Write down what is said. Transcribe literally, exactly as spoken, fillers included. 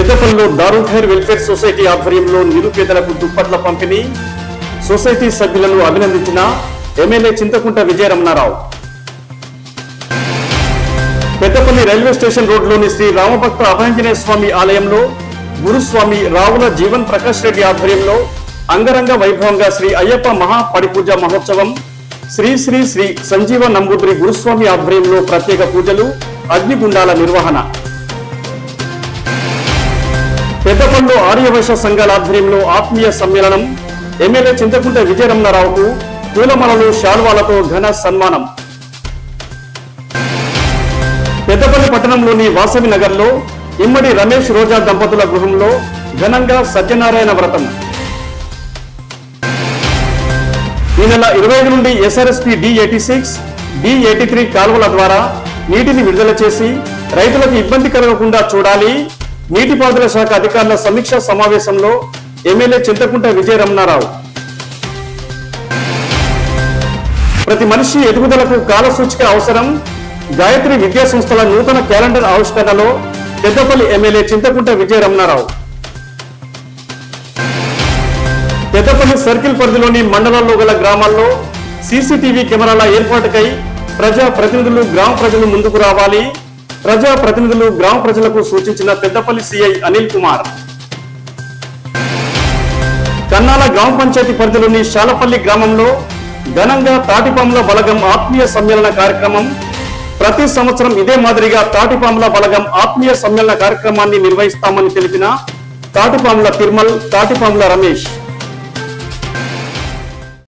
పెద్దపల్లిలో Darul ఖైర్ welfare society ఆధ్వర్యంలో నిరుపేదలకు దుప్పట్ల పంపిణీ. సొసైటీ సభ్యులను అభినందించిన MLA Chintakunta Vijayaramanarao. Peddapalli railway station రోడ్లోని శ్రీ రామభక్త అభయాంజనేయ స్వామి ఆలయంలో గురుస్వామి రావుల జీవన్ ప్రకాష్ రెడ్డి ఆధ్వర్యంలో అంగరంగ వైభవంగా శ్రీ అయ్యప్ప మహా పడిపూజ మహోత్సవం. శ్రీ శ్రీ శ్రీ సంజీవ నంబూద్రి గురుస్వామి ఆధ్వర్యంలో ప్రత్యేక పూజలు, అగ్నిగుండాల నిర్వహణ. పెద్దపల్లిలో ఆర్యవైశ్య సంఘాల ఆధ్వర్యంలో ఆత్మీయ సమ్మేళనం. ఎమ్మెల్యే చింతకుంట విజయరమణారావుకు పూలమాలలు, శాల్వాలతో ఘన సన్మానం. పెద్దపల్లి పట్టణంలోని వాసవి నగర్లో ఇమ్మడి రమేష్ రోజా దంపతుల గృహంలో ఘనంగా సత్యనారాయణ వ్రతం. ఈ నెల ఇరవై ఐదు నుండి SRSP D eighty six D eighty three కాలువల ద్వారా నీటిని విడుదల చేసి రైతులకు ఇబ్బంది కలగకుండా చూడాలి. నీటిపారుదల శాఖ అధికారుల సమీక్షా సమావేశంలో ఎమ్మెల్యే చింతకుంట విజయరమణారావు. ప్రతి మనిషి ఎదుగుదలకు కాల సూచిక అవసరం. గాయత్రి విద్యా సంస్థల నూతన క్యాలెండర్ ఆవిష్కరణలో పెద్దపల్లి ఎమ్మెల్యే చింతకుంట విజయరమణారావు. పెద్దపల్లి సర్కిల్ పరిధిలోని మండలాల్లో గల గ్రామాల్లో సీసీటీవీ కెమెరాల ఏర్పాటుకై ప్రజా ప్రతినిధులు, గ్రామ ప్రజలు ముందుకు రావాలి. ప్రజా ప్రతినిధులు గ్రామ ప్రజలకు సూచించిన పెద్దపల్లి సిఐ అనిల్ కుమార్. కన్నాల గ్రామ పంచాయతీ పరిధిలోని శాలపల్లి గ్రామంలో ఘనంగా తాటిపాముల బలగం ఆత్మీయ సమ్మేళన కార్యక్రమం. ప్రతి సంవత్సరం ఇదే మాదిరిగా తాటిపాముల బలగం ఆత్మీయ సమ్మేళన కార్యక్రమాన్ని నిర్వహిస్తామని తెలిపిన తాటిపాముల తిరుమల్, తాటిపాముల రమేష్.